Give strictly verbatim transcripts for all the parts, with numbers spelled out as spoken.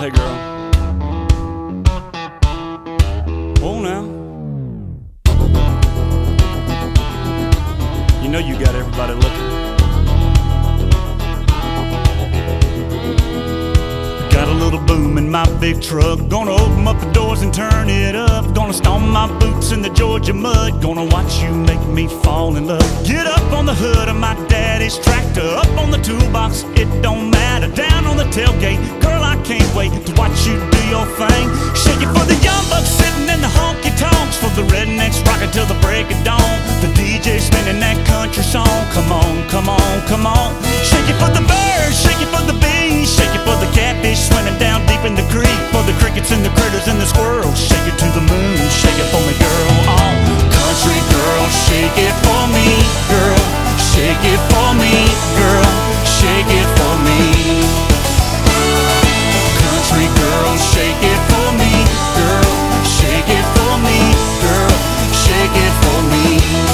Hey girl. Oh now. You know you got everybody looking. Got a little boom in my big truck. Gonna open up the doors and turn it up. Gonna stomp my boots in the Georgia mud. Gonna watch you make me fall in love. Get up on the hood of my daddy's tractor. Up on the toolbox, it don't matter. Down on the tailgate, girl, I can't wait to watch you do your thing. Shake it for the young bucks sitting in the honky-tonks. For the rednecks rocking till the break of dawn. The D J spinning that country song. Come on, come on, come on. Shake it for the birds, shake it for the bees. Shake it for the catfish swimming down deep in the creek. For the crickets and the critters and the squirrels. Shake it to the moon, shake it for me, girl. Oh, country girl, shake it for me, girl. Shake it for me, girl. Shake it for me. Country girl, shake it for me, girl. Shake it for me, girl. Shake it for me.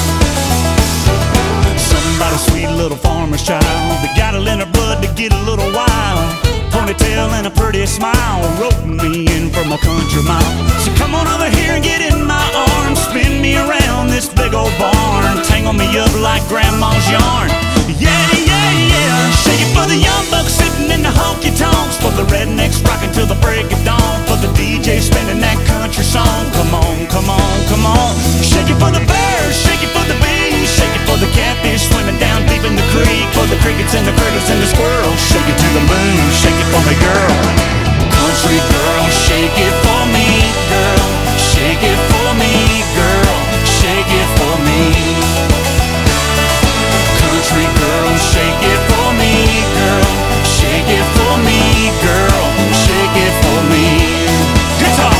Somebody sweet little farmer's child that got it in her blood to get a little wild. Ponytail and a pretty smile, wrote me in from a country mile. So come on over here and get in my arms. Spin me around this big old barn. Tangle me up like grandma's yarn. Yeah, yeah, yeah. Shake it for the young bucks sitting in the honky-tonks. For the rednecks rocking till the break of dawn. For the D J spinning that country song. Come on, come on, come on. Shake it for the birds, shake it for the bees. Shake it for the catfish swimming down deep in the creek. For the crickets and the critters and the squirrels. Shake it to the moon, shake it for me, girl. Country girl, shake it for me, girl. Shake it for me, girl. Shake it for me. Country girl, shake it for me, girl. Shake it for me, girl. Shake it for me. Guitar.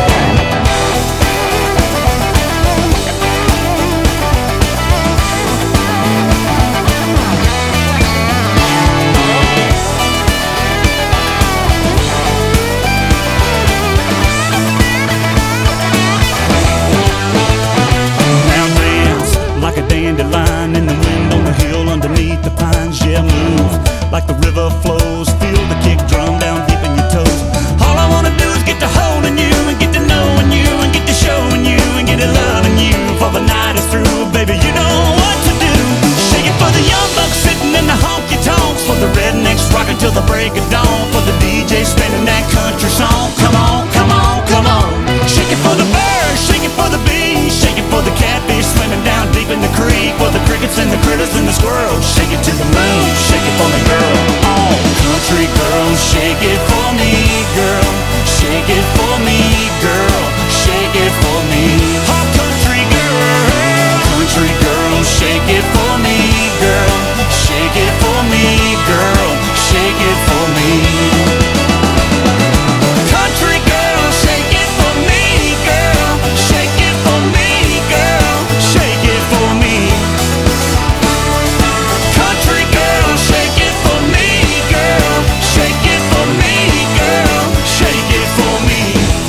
Like a dandelion in the wind on the hill underneath the pines. Yeah, move like the river flows. Feel the kick drum down deep in your toes. All I wanna do is get to holding you and get to knowing you and get to showing you and get to loving you. For the night is through, baby, you know what to do. Shake it for the young bucks sitting in the honky-tonks. For the rednecks rocking till the break of dawn. For the D J spinning that country song. Come on, come on, come on. Shake it for the birds, shake it for the bees. Shake it for the catfish swimming down deep in the creek. For the crickets and the critters and the squirrels. Shake it to the moon, shake it for me, girl. Oh, country girl, shake it for me, girl. Shake it for me, girl. Shake it for me. Oh, country girl. Country girl, shake it for me, girl. Shake it for me, girl. Shake it for me. Country girl, shake it for me, girl. Shake it for me, girl. Shake it for me. Country girl, shake it for me, girl. Shake it for me, girl. Shake it for me.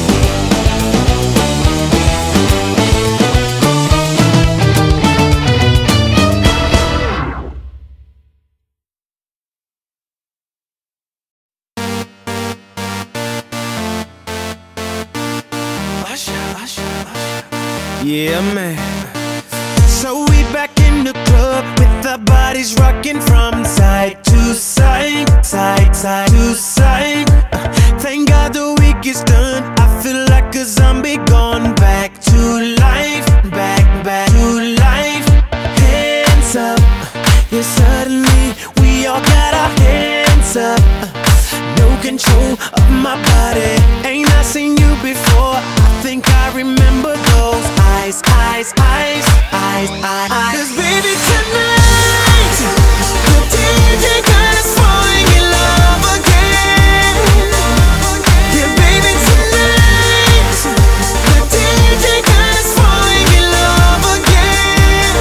Yeah, man. So we back in the club with our bodies rocking from side to side, side, side to side. Uh, thank God the week is done. I feel like a zombie gone back to life, back, back to life. Hands up, yeah, suddenly we all got our hands up. No control of my body. Ain't I seen you before? I think I remember those eyes, eyes, eyes, eyes, eyes, eyes. 'Cause baby tonight, the D J got us falling in love again. Yeah, baby tonight, the D J got us falling in love again.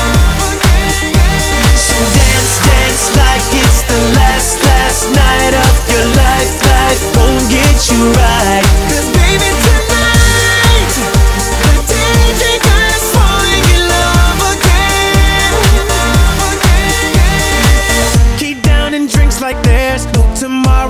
So dance, dance like it's the last, last night of your life. Life won't get you right. 'Cause baby tonight, the D J got us falling in love again.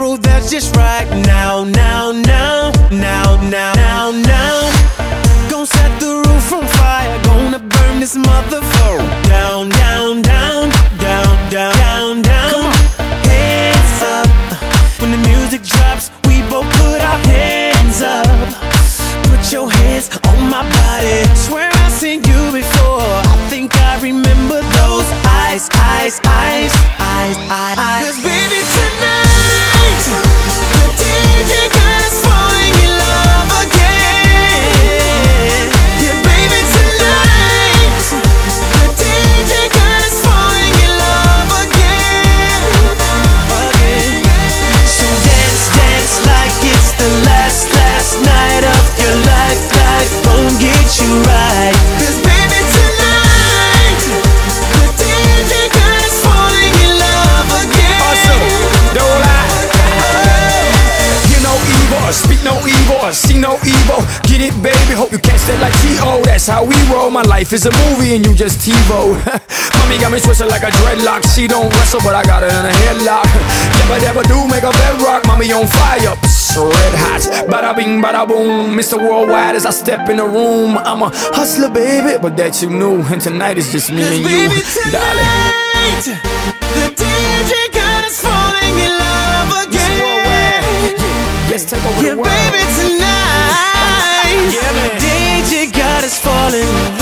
groove that's just right. Now, now, now, now, now, now, now. Gonna set the roof on fire, gonna burn this motherfucker down, down, down, down, down, down, down. Hands up. When the music drops, we both put our hands up. Put your hands on my body. Swear I've seen you before. I think I remember those eyes, eyes, eyes, eyes, eyes, eyes. 'Cause baby tonight, the D J got us falling in love again. Yeah, baby tonight, the D J got us falling in love again, again. So dance, dance like it's the last, last night of your life. Life won't get you right. 'Cause baby tonight, the D J got us falling in love again. Awesome, don't lie. Hear no evil, speak no evil, see no evil. Get it, baby, hope you catch that like T O. That's how we roll. My life is a movie and you just TiVo. Mommy got me twisted like a dreadlock. She don't wrestle, but I got her in a headlock. Never, never do make a bedrock. Mommy on fire, red hot. Bada bing, bada boom. Mister Worldwide as I step in the room. I'm a hustler, baby, but that you knew. And tonight is just me and you, baby, tonight, darling. the D J got us falling in love again. Let's take over Yeah, the world. baby, tonight, Yeah, man. the D J got us falling.